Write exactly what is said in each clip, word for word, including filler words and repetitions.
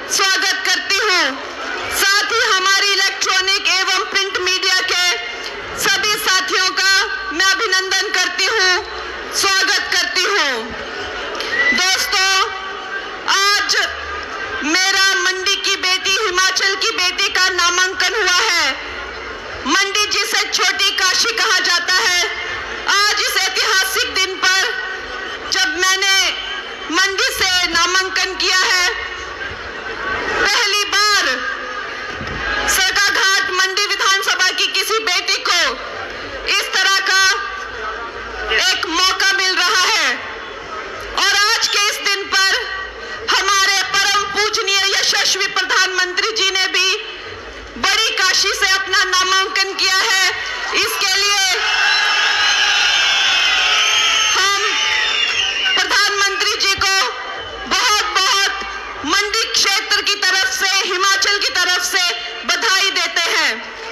स्वागत करती हूँ। साथ ही हमारी इलेक्ट्रॉनिक एवं प्रिंट मीडिया के सभी साथियों का मैं अभिनंदन करती हूँ, स्वागत करती हूँ। दोस्तों, आज मेरा मंडी की बेटी, हिमाचल की बेटी का नामांकन हुआ है। मंडी जिसे छोटी काशी कहा जाता है, आज इस ऐतिहासिक दिन पर जब मैंने मंडी से नामांकन किया है, पहली बार सरकाघाट मंडी विधानसभा की किसी बेटी को इस तरह का एक मौका मिल रहा है। और आज के इस दिन पर हमारे परम पूजनीय यशस्वी प्रधानमंत्री जी ने भी बड़ी काशी से अपना नामांकन किया है। इसके लिए हम प्रधानमंत्री जी को बहुत बहुत मंडी क्षेत्र की तरफ से, हिमाचल की तरफ से बधाई देते हैं।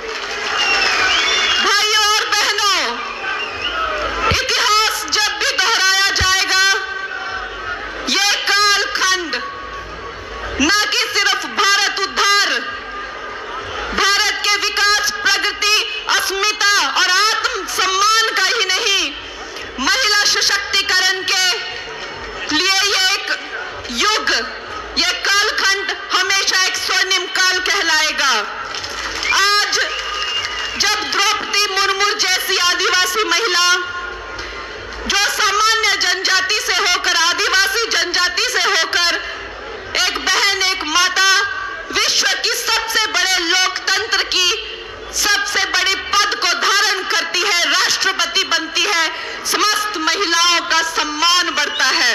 भाइयों और बहनों, इतिहास जब भी दोहराया जाएगा, ये कालखंड न कि सिर्फ भारत उद्धार, भारत के विकास, प्रगति, अस्मिता और आत्म सम्मान का ही नहीं, महिला सशक्तिकरण के लिए ये एक युग, ये कालखंड हमेशा एक स्वर्णिम काल कहलाएगा। आज जब द्रौपदी मुर्मू जैसी आदिवासी महिला, जो सामान्य जनजाति से होकर, आदिवासी जनजाति से होकर एक बहन, एक माता, विश्व की सबसे बड़े लोकतंत्र की सबसे बड़ी पद को धारण करती है, राष्ट्रपति बनती है, समस्त महिलाओं का सम्मान बढ़ता है।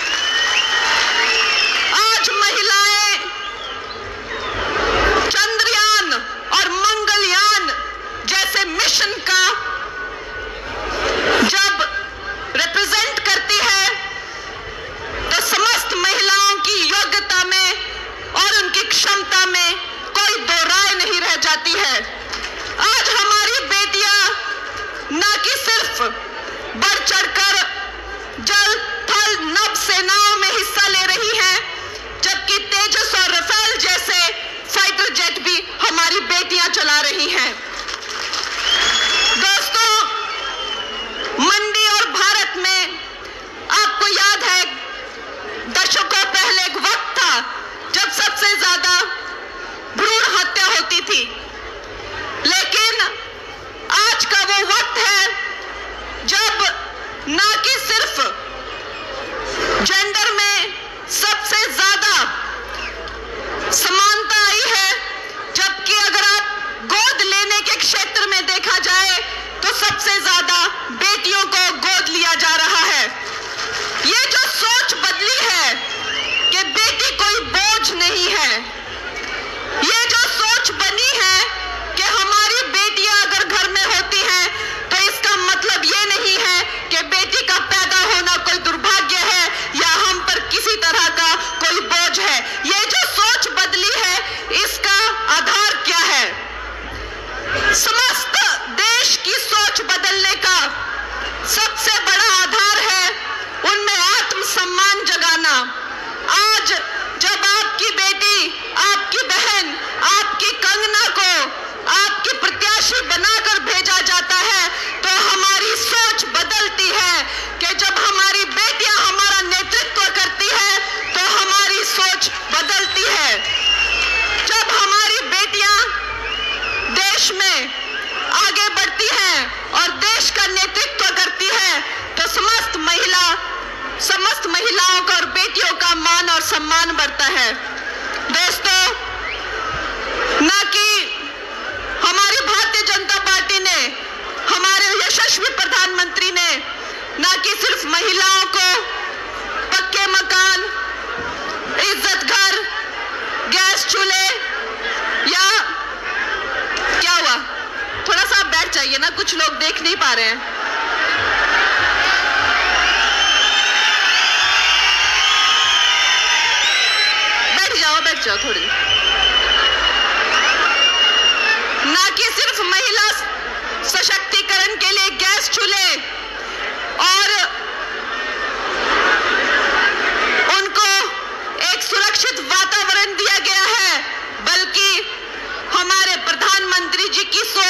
आज महिलाएं चंद्रयान और मंगलयान जैसे मिशन का जब रिप्रेजेंट करती है, तो समस्त महिलाओं की योग्यता में और उनकी क्षमता में कोई दो राय नहीं रह जाती है। आज हमारी बेटियां न कि सिर्फ बढ़ चढ़कर जल, थल, नभ सेनाओं में हिस्सा ले रही हैं, जबकि तेजस और रफेल जैसे फाइटर जेट भी हमारी बेटियां चला रही हैं। दोस्तों, मंडी और भारत में आपको याद है, दशकों पहले एक वक्त था जब सबसे ज्यादा भ्रूण हत्या होती थी, लेकिन आज का वो वक्त है जब ना कि सिर्फ जेंडर में सबसे ज्यादा समानता आई है, जबकि अगर आप गोद लेने के क्षेत्र में देखा जाए तो सबसे ज्यादा बेटियों को गोद लिया जा रहा है। ये जो सोच बदली है कि बेटी कोई बोझ नहीं है, ये जो सोच बनी है कि हमारी बेटियां अगर घर में होती हैं तो इसका मतलब ये नहीं है कि बेटी का पैदा होना कोई दुर्भाग्य है या हम पर किसी तरह का कोई बोझ है। ये जो सोच बदली है, इसका आधार क्या है? समस्त देश की सोच बदलने का सबसे बड़ा आधार है उनमें आत्मसम्मान जगाना। आज जब आपकी बेटी, आपकी बहन, आपकी कंगना को आपकी प्रत्याशी बनाकर भेजा जाता है, तो हमारी सोच बदलती है कि जब हमारी बेटियां हमारा नेतृत्व करती है तो हमारी सोच बदलती है। जब हमारी बेटियां देश में आगे बढ़ती हैं और देश का नेतृत्व करती है, तो समस्त महिला समस्त महिलाओं का और बेटियों का मान और सम्मान बढ़ता है। दोस्तों, ना कि हमारी भारतीय जनता पार्टी ने, हमारे यशस्वी प्रधानमंत्री ने ना कि सिर्फ महिलाओं को पक्के मकान, इज्जत घर, गैस चूल्हे, या क्या हुआ, थोड़ा सा बैठ जाइए ना, कुछ लोग देख नहीं पा रहे हैं। बैठ जाओ थोड़ी। ना कि सिर्फ महिला सशक्तिकरण के लिए गैस चूल्हे और उनको एक सुरक्षित वातावरण दिया गया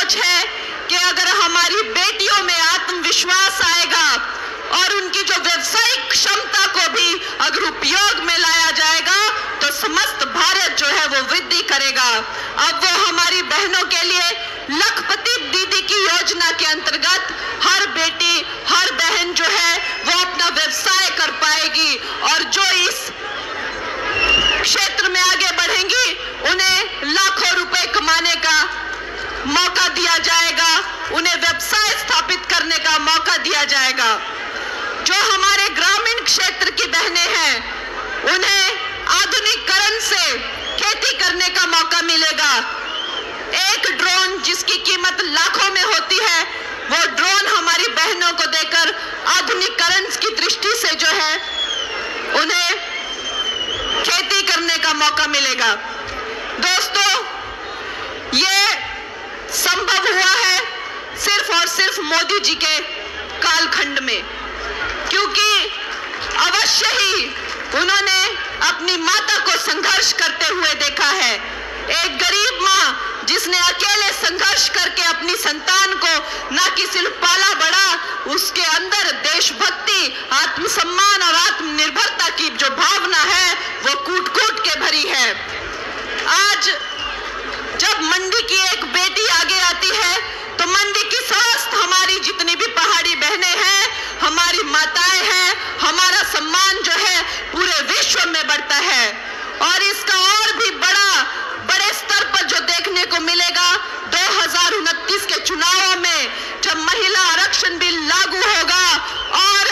सोच है कि अगर हमारी बेटियों में आत्मविश्वास आएगा और उनकी जो व्यवसायिक क्षमता को भी अगर उपयोग में लाया जाएगा तो समस्त भारत जो है वो वृद्धि करेगा। अब वो हमारी बहनों के लिए लखपति दीदी की योजना के अंतर्गत हर बेटी हर बहन जो है वो अपना व्यवसाय कर पाएगी और जो इस क्षेत्र में आगे बढ़ेंगी उन्हें लाखों रुपए कमाने का मौका दिया जाएगा, उन्हें व्यवसाय स्थापित करने का मौका दिया जाएगा। जो हमारे ग्रामीण क्षेत्र की बहनें हैं उन्हें आधुनिकीकरण से खेती करने का मौका मिलेगा। एक ड्रोन जिसकी कीमत लाखों में होती है वो ड्रोन हमारी बहनों को देकर आधुनिकीकरण की दृष्टि से जो है उन्हें खेती करने का मौका मिलेगा। दोस्तों, ये संभव हुआ है सिर्फ और सिर्फ मोदी जी के कालखंड में, क्योंकि अवश्य ही उन्होंने अपनी माता को संघर्ष करते हुए देखा है। एक गरीब मां जिसने अकेले संघर्ष करके अपनी संतान को न कि सिर्फ पाला बड़ा, उसके अंदर देशभक्ति, आत्मसम्मान और आत्मनिर्भरता की जो भावना है वो कूट कूट के भरी है। आज जब मंडी की एक बेटी आगे आती है तो मंडी की समस्त हमारी जितनी भी पहाड़ी बहनें हैं, हमारी माताएं हैं, हमारा सम्मान जो है पूरे विश्व में बढ़ता है। और इसका और भी बड़ा बड़े स्तर पर जो देखने को मिलेगा दो हज़ार उनतीस के चुनावों में, जब महिला आरक्षण बिल लागू होगा और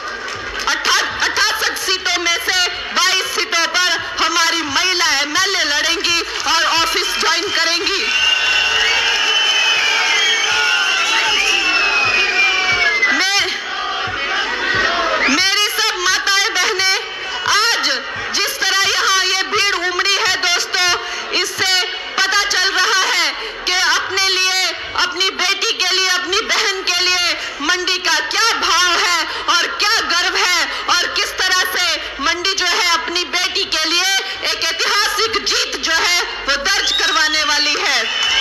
अठासठ सीटों में से बाईस सीटों पर हमारी महिला एमएलए लड़ेंगी और ऑफिस ज्वाइन करेंगी। मैं मेरी सब माताएं बहनें, आज जिस तरह यहाँ ये भीड़ उमड़ी है दोस्तों, इससे पता चल रहा है कि अपने लिए, अपनी बेटी के लिए, अपनी बहन के लिए मंडी का क्या भाव है और क्या गर्व है और किस तरह से मंडी जो है अपनी बेटी के लिए एक ऐतिहासिक जीत जो है वो दर्ज करवाने वाली है।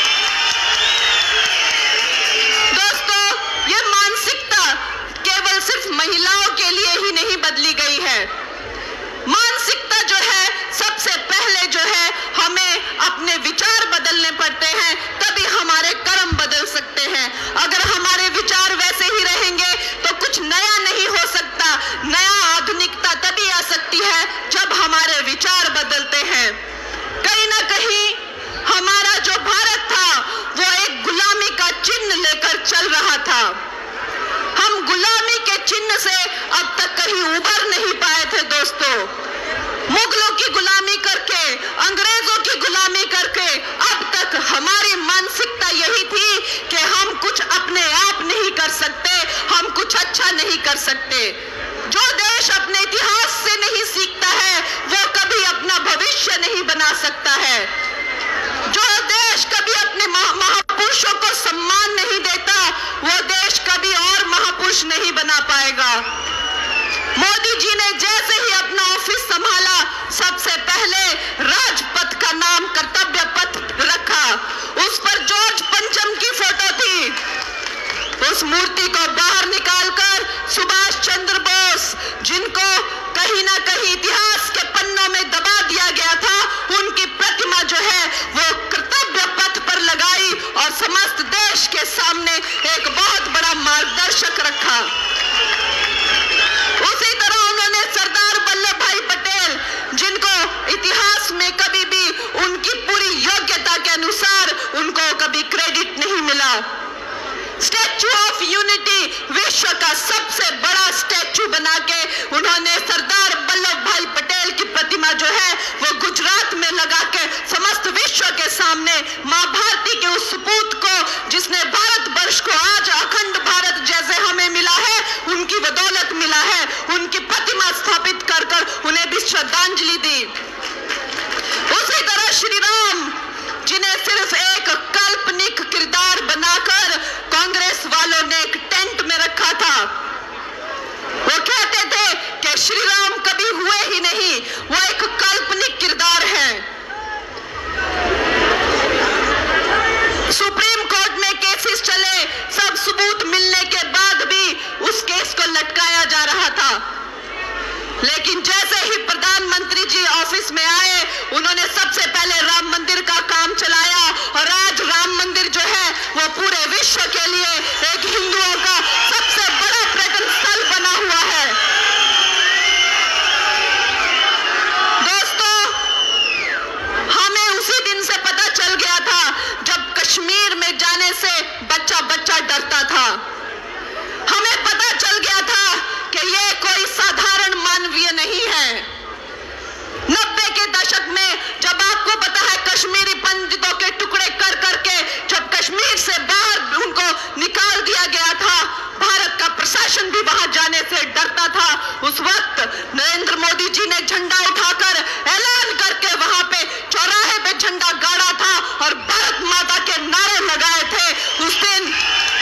दोस्तों, ये मानसिकता केवल सिर्फ महिलाओं के लिए ही नहीं बदली गई है। मानसिकता जो है सबसे पहले जो है हमें अपने विचार बदलने पड़ते हैं, तभी हमारे कर्म बदल सकते हैं। अगर हमारे विचार वैसे ही रहेंगे तो कुछ नया नहीं हो सकता। नया आधुनिकता तभी आ सकती है जब हमारे विचार बदलते हैं। कहीं ना कहीं हमारा जो भारत था वो एक गुलामी का चिन्ह लेकर चल रहा था। हम गुलामी के चिन्ह से अब तक कहीं उभर नहीं पाए थे दोस्तों। मुगलों की गुलामी करके, अंग्रेजों की गुलामी करके अब तक हमारी मानसिकता यही थी कि हम कुछ अपने आप नहीं कर सकते, हम कुछ अच्छा नहीं कर सकते। जो देश अपने इतिहास से नहीं सीखता है वो कभी अपना भविष्य नहीं बना सकता है। जो देश कभी अपने महापुरुषों को सम्मान नहीं देता वो देश कभी और महापुरुष नहीं बना पाएगा। मोदी जी ने जैसे ही अपना ऑफिस संभाला, सबसे पहले राजपथ का नाम कर्तव्य पथ रखा। उस पर जॉर्ज पंचम की फोटो थी। उस मूर्ति को बाहर निकालकर सुभाष चंद्र बोस, जिनको कहीं ना कहीं इतिहास के पन्नों में दबा दिया गया था, उनकी प्रतिमा जो है वो कर्तव्य पथ पर लगाई और समस्त देश के सामने एक बहुत बड़ा मार्गदर्शक रखा। उसी तरह उन्होंने सरदार वल्लभ भाई पटेल, जिनको इतिहास में कभी भी उनकी पूरी योग्यता के अनुसार उनको कभी क्रेडिट नहीं मिला। स्टैच्यू ऑफ यूनिटी, विश्व का सबसे बड़ा स्टैच्यू बना के उन्होंने सरदार वल्लभ भाई पटेल की प्रतिमा जो है वो गुजरात में लगा के समस्त विश्व के सामने मां भारती के उस सपूत को, जिसने भारत वर्ष को आज अखंड भारत जैसे हमें मिला है, उनकी बदौलत मिला है, उनकी प्रतिमा स्थापित कर कर उन्हें भी श्रद्धांजलि दी। उसी तरह श्री राम, जिन्हें सिर्फ एक काल्पनिक किरदार बनाकर कांग्रेस वालों ने एक टेंट में रखा था। वो कहते थे कि श्री राम कभी हुए ही नहीं, वो एक काल्पनिक किरदार है। सुप्रीम कोर्ट में उन्नीस में आए, उन्होंने सबसे पहले राम मंदिर का काम चलाया और आज राम मंदिर जो है वो पूरे विश्व के लिए एक हिंदुओं का सबसे बड़ा पर्यटन स्थल बना हुआ है। दोस्तों, हमें उसी दिन से पता चल गया था जब कश्मीर में जाने से बच्चा बच्चा डरता था। हमें पता चल गया था कि ये कोई साधारण मानवीय नहीं है। नब्बे के दशक में जब आपको पता है कश्मीरी पंडितों के टुकड़े कर करके जब कश्मीर से बाहर उनको निकाल दिया गया था, भारत का प्रशासन भी वहां जाने से डरता था। उस वक्त नरेंद्र मोदी जी ने झंडा उठाकर ऐलान करके वहां पे चौराहे पे झंडा गाड़ा था और भारत माता के नारे लगाए थे। उस दिन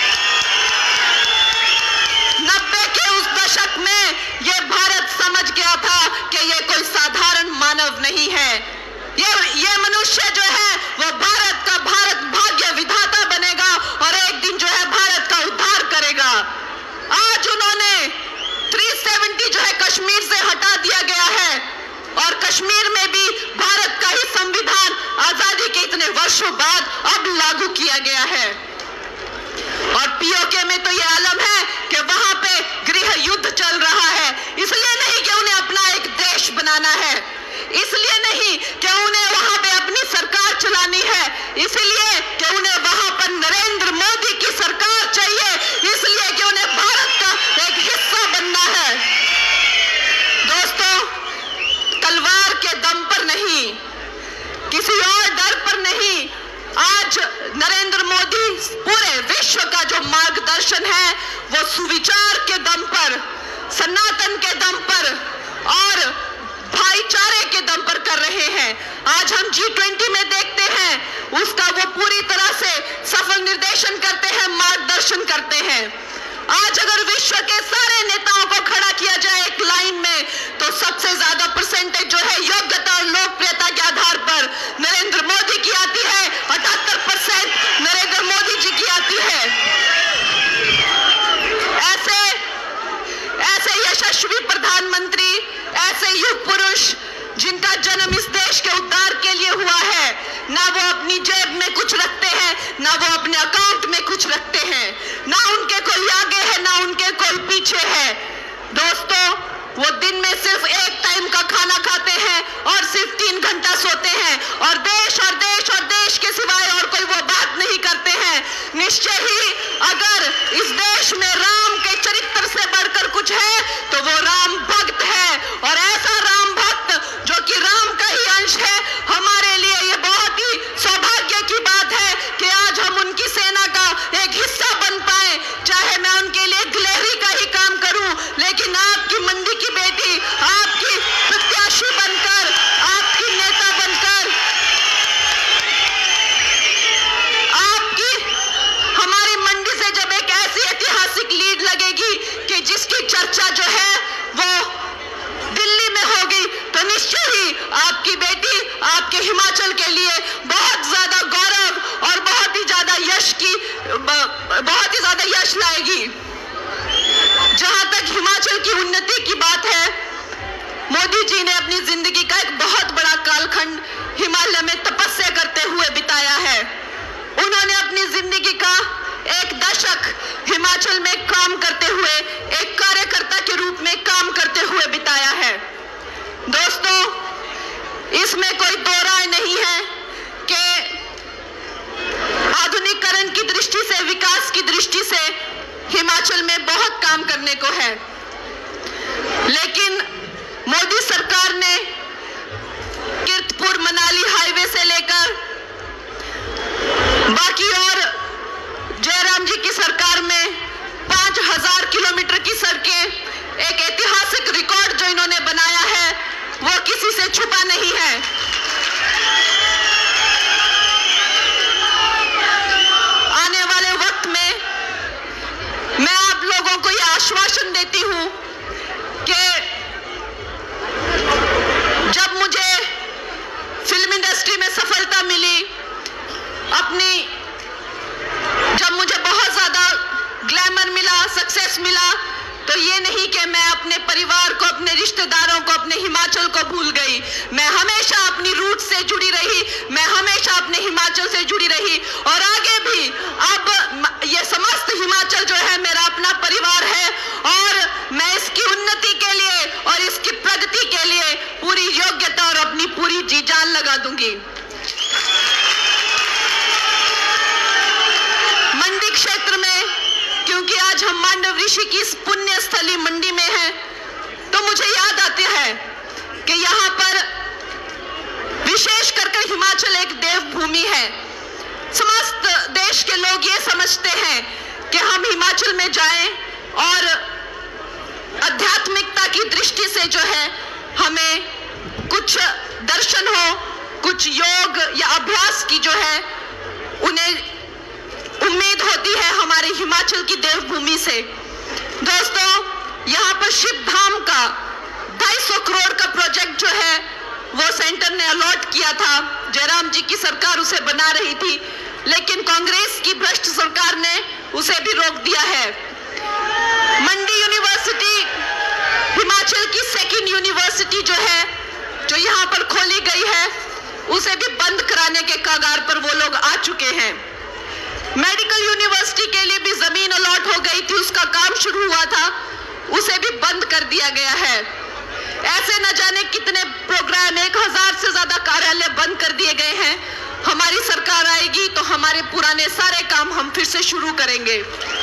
नब्बे के उस दशक में ये भारत समझ गया था कि ये कोई साधारण मानव नहीं है। ये ये मनुष्य जो है वो भारत का भारत भाग्य विधाता बनेगा और एक दिन जो है भारत का उद्धार करेगा। आज उन्होंने तीन सौ सत्तर जो है कश्मीर से हटा दिया गया है और कश्मीर में भी भारत का ही संविधान आजादी के इतने वर्षों बाद अब लागू किया गया है। और पीओके में तो यह आलम है कि वहां पे गृह युद्ध चल रहा है, इसलिए नहीं कि उन्हें अपना एक देश बनाना है, इसलिए नहीं कि उन्हें वहां पे अपनी सरकार चलानी है, इसलिए कि उन्हें वहां पर नरेंद्र मोदी की सरकार चाहिए, इसलिए कि उन्हें भारत का एक हिस्सा बनना है। दोस्तों, तलवार के दम पर नहीं, किसी और डर पर नहीं, आज नरेंद्र मोदी पूरे विश्व का जो मार्गदर्शन है वो सुविचार के दम पर, सनातन के दम पर और भाईचारे के दम पर कर रहे हैं। आज हम जी ट्वेंटी में देखते हैं उसका वो पूरी तरह से सफल निर्देशन करते हैं, मार्गदर्शन करते हैं। आज अगर विश्व के सारे नेताओं को खड़ा किया जाए एक लाइन में तो सबसे ज्यादा परसेंटेज जो है योग्यता और लोकप्रियता के आधार पर नरेंद्र मोदी की आती है, अठहत्तर परसेंट नरेंद्र मोदी जी की आती है। ऐसे ऐसे यशस्वी प्रधानमंत्री, ऐसे युग पुरुष जिनका जन्म इस देश के उद्धार के लिए हुआ है, ना वो अपनी जेब में कुछ रखते हैं, ना वो अपने अकाउंट में कुछ रखते हैं, ना उनके कोई आगे है, ना उनके कोई पीछे है। दोस्तों, वो दिन में सिर्फ एक टाइम का खाना खाते हैं और सिर्फ तीन घंटा सोते हैं और देश और देश और देश के सिवाय और कोई वो बात नहीं करते हैं। निश्चय ही अगर इस देश में राम के चरित्र से बढ़कर कुछ है तो वो राम भक्त है और ऐसा राम भक्त जो कि राम का ही अंश है। हमारे लिए ये बहुत ही सौभाग्य की बात है कि आज हम उनकी सेना का एक हिस्सा बन पाए, चाहे मैं उनके लिए गिलहरी का ही काम करूं, लेकिन आपकी मंडी की बेटी, आपकी प्रत्याशी बनकर, आपकी नेता बनकर, आपकी हमारी मंडी से जब एक ऐसी ऐतिहासिक लीड लगेगी कि जिसकी चर्चा जो है वो दिल्ली में होगी, तो निश्चय ही आपकी बेटी आपके हिमाचल के लिए बहुत ज्यादा गौरव और बहुत ही ज्यादा यश की बहुत ही ज्यादा यश लाएगी। जहां तक हिमाचल की उन्नति की बात है, मोदी जी ने अपनी जिंदगी का एक बहुत बड़ा कालखंड हिमालय में तपस्या करते हुए बिताया है। उन्होंने अपनी जिंदगी का एक दशक हिमाचल में काम करते हुए, एक कार्यकर्ता के रूप में काम करते हुए बिताया है। दोस्तों, इसमें कोई दो राय नहीं है कि आधुनिकीकरण की दृष्टि से, विकास की दृष्टि से हिमाचल में बहुत काम करने को है, लेकिन मोदी सरकार ने कीरतपुर मनाली हाईवे से लेकर बाकी और जयराम जी की सरकार में पांच हजार किलोमीटर की सड़कें, एक ऐतिहासिक रिकॉर्ड जो इन्होंने बनाया है वो किसी से छुपा नहीं है। आने वाले वक्त में मैं आप लोगों को यह आश्वासन देती हूं कि जब मुझे फिल्म इंडस्ट्री में सफलता मिली, अपनी जब मुझे बहुत ज्यादा ग्लैमर मिला, सक्सेस मिला, तो ये नहीं कि मैं अपने परिवार को, अपने रिश्तेदारों को, अपने हिमाचल को भूल गई। मैं हमेशा अपनी रूट से जुड़ी रही, मैं हमेशा अपने हिमाचल से जुड़ी रही और आगे भी। अब ये समस्त हिमाचल जो है मेरा अपना परिवार है और मैं इसकी उन्नति के लिए और इसकी प्रगति के लिए पूरी योग्यता और अपनी पूरी जी जान लगा दूंगी। मंडी क्षेत्र में, क्योंकि आज हम मांडव ऋषि की इस पुण्य स्थली मंडी में हैं, तो मुझे याद आते हैं कि यहाँ पर विशेष कर हिमाचल एक देवभूमि है। समस्त देश के लोग ये समझते हैं कि हम हिमाचल में जाएं और आध्यात्मिकता की दृष्टि से जो है हमें कुछ दर्शन हो, कुछ योग या अभ्यास की जो है उन्हें उम्मीद होती है हमारे हिमाचल की देवभूमि से। दोस्तों, यहाँ पर शिव धाम का ढाई सौ करोड़ का प्रोजेक्ट जो है वो सेंटर ने अलॉट किया था। जयराम जी की सरकार उसे बना रही थी, लेकिन कांग्रेस की भ्रष्ट सरकार ने उसे भी रोक दिया है। मंडी यूनिवर्सिटी हिमाचल की सेकंड यूनिवर्सिटी जो है, जो यहाँ पर खोली गई है, उसे भी बंद कराने के कगार पर वो लोग आ चुके हैं। मेडिकल यूनिवर्सिटी के लिए भी जमीन अलॉट हो गई थी, उसका काम शुरू हुआ था, उसे भी बंद कर दिया गया है। ऐसे न जाने कितने प्रोग्राम, एक हजार से ज्यादा कार्यालय बंद कर दिए गए हैं। हमारी सरकार आएगी तो हमारे पुराने सारे काम हम फिर से शुरू करेंगे।